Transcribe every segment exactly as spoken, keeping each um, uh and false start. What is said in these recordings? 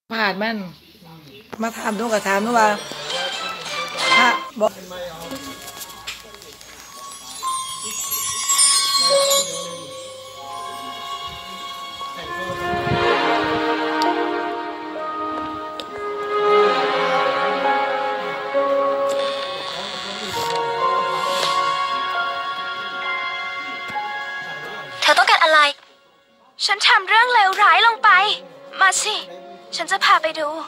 ผ่านมันมาถามทุกกับถามทุกว่าถ้าบอกเธอต้องการอะไรฉันทำเรื่องเลวร้ายลงไปมาสิฉันจะพาไปดู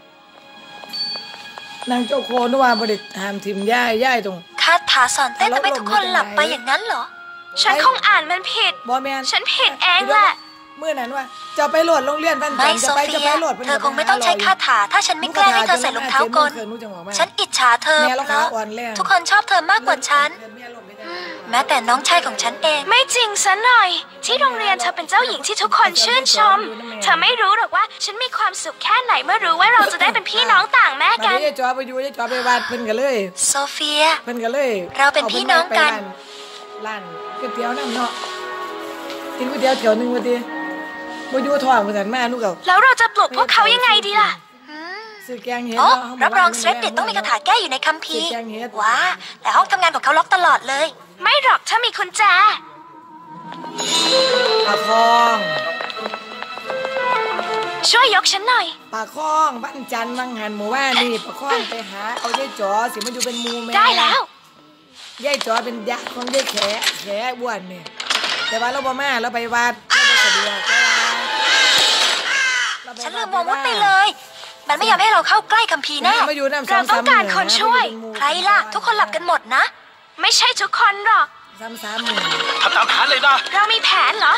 นางเจ้าโคนว่าบริษหามทิมย่ายย่ายตรงคาถาสอนเต้นทำไมทุกคนหลับไปอย่างนั้นเหรอฉันคงอ่านมันผิดบอแมนฉันผิดเองแหละเมื่อนั้นว่าจะไปโหลดโรงเรียนวันจันทร์จะไปจะไปโหลดเธอคงไม่ต้องใช้คาถาถ้าฉันไม่แกล้งให้เธอใส่รองเท้ากลฉันอิจฉาเธอเพราะทุกคนชอบเธอมากกว่าฉันแม้แต่น้องชายของฉันเองไม่จริงซะหน่อยที่โรงเรียนเธอเป็นเจ้าหญิงที่ทุกคนชื่นชมเธอไม่รู้หรอกว่าฉันมีความสุขแค่ไหนเมื่อรู้ว่าเราจะได้เป็นพี่น้องต่างแม่กันยายจอไปอยู่ยายจอไปวาดเพิ่นกันเลยโซเฟียเพิ่นกันเลยเราเป็นพี่น้องกันร้านก๋วยเตี๋ยวน้ำเนาะกินก๋วยเตี๋ยวแถวนึงวันทีมาอยู่ทองเหมือนกันแม่ลูกเก่าแล้วเราจะปลุกพวกเขายังไงดีล่ะซื้อแกงเห็ดรับรองเซฟเด็ดต้องมีคาถาแก้อยู่ในคัมภีร์ว้าแต่ห้องทำงานของเขาล็อกตลอดเลยไม่หรอกถ้ามีกุญแจปลาคองช่วยยกฉันหน่อยปลาคองบ้านจันทร์วังหันหมู่บ้านนี่ปลาคองไปหาเอายายจ๋อสิมันอยู่เป็นมูแม่ได้แล้วยายจ๋อเป็นยักษ์ของยายแขแขบ้วนนี่แต่ว่าเราบ่มาเราไปวัดเราไปเสด็จฉันลืมมองมุดไปเลยมันไม่ยอมให้เราเข้าใกล้คัมภีร์แน่เราต้องการคนช่วยใครล่ะทุกคนหลับกันหมดนะไม่ใช่ทุกคนหรอกซ้ำซ้ำหนึ่งทำตามแผนเลยนะเรามีแผนเหรอ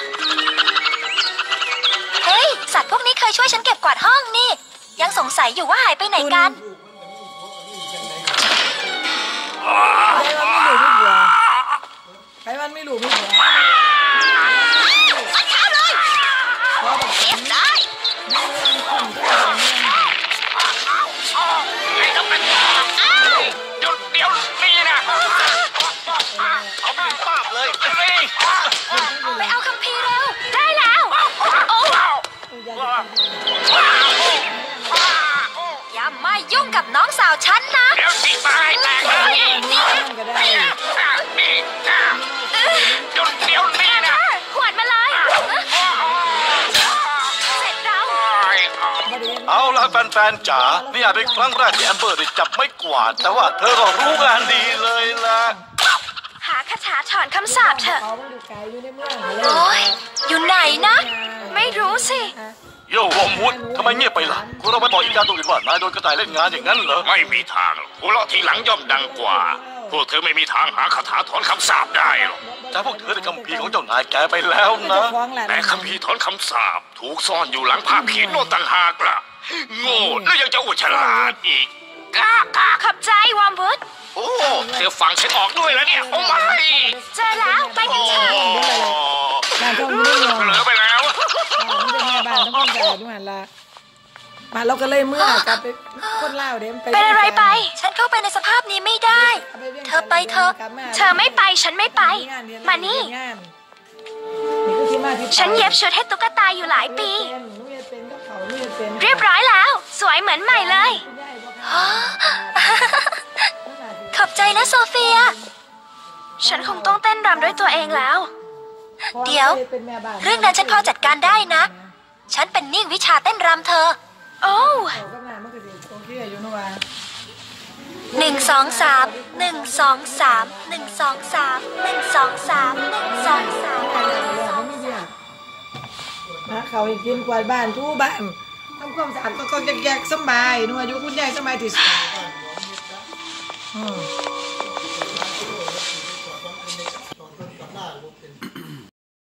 เฮ้ยสัตว์พวกนี้เคยช่วยฉันเก็บกวาดห้องนี่ยังสงสัยอยู่ว่าหายไปไหนกันใครมันไม่หลุดไม่หัวมันเข้าเลยเก็บได้ไอ้ต้องเป็นจุดเดียวนี่นะเอาไปปราบเลยไปเอาคัมภีร์เร็วได้แล้วโอ้อย่ามายุ่งกับน้องสาวฉันนะเดี๋ยวตีตายแตกเลยจุดเดียวนี่นะขวดมาเลยเสร็จแล้วเอาละแฟนๆจ๋านี่อาจเป็นครั้งแรกที่แอมเบอร์ได้จับไม่กวาดแต่ว่าเธอก็รู้งานดีเลยล่ะหาคาถาถอนคำสาปเถอะโอ้ยอยู่ไหนนะไม่รู้สิโย่วอมวุฒทำไมเงียบไปล่ะคุณเราไปบอกอีกาตัวอื่นว่านายโดนกระต่ายเล่นงานอย่างนั้นเหรอไม่มีทางหัวเราะทีหลังย่อมดังกว่าพวกเธอไม่มีทางหาคาถาถอนคำสาปได้หรอกแต่พวกเธอได้คัมภีร์ของเจ้านายแกไปแล้วนะแต่คัมภีร์ถอนคำสาปถูกซ่อนอยู่หลังภาพเขียนโน้ตต่างหากล่ะโง่แล้วยังจะอวดฉลาดอีกกล้ากล้าขอบใจวอมวุฒโอ้เธอฟังฉันออกด้วยแล้วเนี่ยโอ้ไม่เจอแล้วไปกันเถอะงานท่องเที่ยวเหลือไปแล้วบ้านต้องการด้วยมันละมาเราก็เลยเมื่อกลับไปคนเล่าเดี๋ยวไปเป็นอะไรไปฉันเข้าไปในสภาพนี้ไม่ได้เธอไปเธอเธอไม่ไปฉันไม่ไปมานี่ฉันเย็บชุดให้ตุ๊กตาอยู่หลายปีเรียบร้อยแล้วสวยเหมือนใหม่เลยขอบใจนะโซเฟียฉันคงต้องเต้นรำด้วยตัวเองแล้วเดี๋ยวเรื่องนั้นฉันพอจัดการได้นะฉันเป็นนิ่งวิชาเต้นรำเธอโอ้หนึ่งสองสามหนึ่งสองสามหนึ่งสองสามหนึ่งสองสามหนึ่งสองสามนะเขาให้กินกวาดบ้านทูบ้านทำความสะอาดก็ก็แยกๆสบายนัวอยู่คุณยายสบายที่สุด